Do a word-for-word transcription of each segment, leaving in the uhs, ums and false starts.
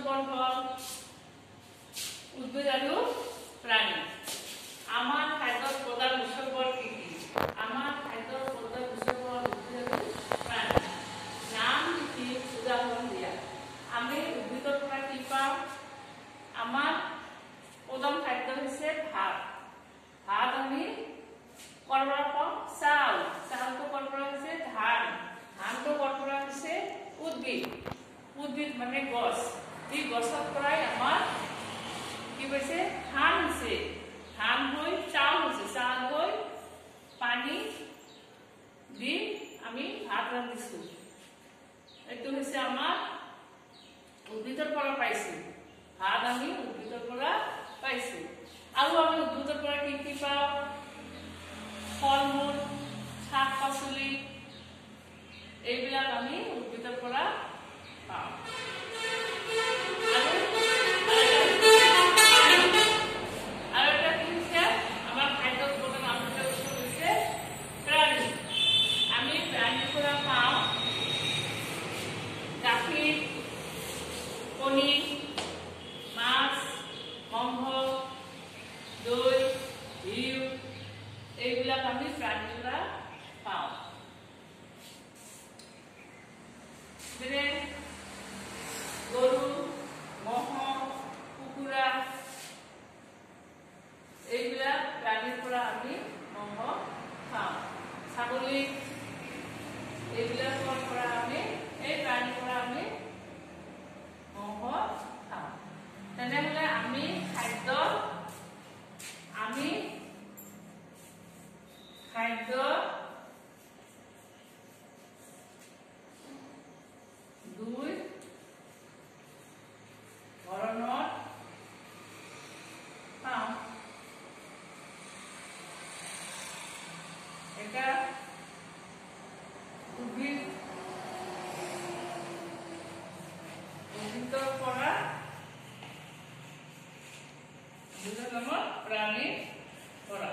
Number হল উদ্ভিদ আৰু প্ৰাণী। আমাৰ খাদ্যৰ প্ৰধান উৎসবোৰ কি কি? আমাৰ খাদ্যৰ প্ৰধান উৎসবোৰ উদ্ভিদ আৰু প্ৰাণী। নাম লিখি উদাহৰণ দিয়া। আমি উদ্ভিদৰ পৰা কি পাওঁ? আমাৰ প্ৰধান খাদ্য হৈছে ভাত। ভাত আমি কৰ পৰা পাওঁ? চাউল। চাউলটো কৰ পৰা হৈছে? ধান। ধানটো কৰ পৰা হৈছে? উদ্ভিদ। উদ্ভিদ মানে গছ। এই গছৰ পৰাই আমাৰ কি হৈছে? ধান হৈছে। ধান হৈ চাউল হৈছে। চাউল হৈ পানী দি আমি ভাত ৰান্ধিছোঁ। এইটো হৈছে আমাৰ উদ্ভিদৰ পৰা পাইছোঁ। ভাত আমি উদ্ভিদৰ পৰা পাইছোঁ। আৰু আমি উদ্ভিদৰ পৰা কি কি পাওঁ? ফল মূল, শাক পাচলি, এইবিলাক আমি উদ্ভিদৰ পৰা পাওঁ। আৰু এটা কি হৈছে? আমাৰ খাদ্যৰ প্ৰধান আমিষৰ উৎস হৈছে প্ৰাণী। আমি প্ৰাণীৰ পৰা পাওঁ গাখীৰ, কণী, মাছ, মাংস, দৈ, ঘিউ, এইবিলাক আমি প্ৰাণীৰ পৰা পাওঁ। যেনে গৰু, ম'হ, কুকুৰা, এইবিলাক প্ৰাণীৰ পৰা আমি মাংস খাওঁ। ছাগলী, এইবিলাকৰ পৰা আমি এই প্ৰাণীৰ পৰা আমি মাংস খাওঁ। তেনেহলে আমি খাদ্য আমি খাদ্য দুই ধৰণৰ পাওঁ। এটা উদ্ভিদ উদ্ভিদৰ পৰা দুটা নামৰ প্ৰাণীৰ পৰা।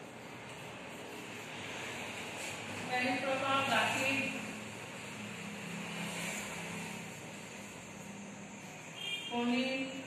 প্ৰাণীৰ পৰা পাওঁ গাখীৰ, কণী,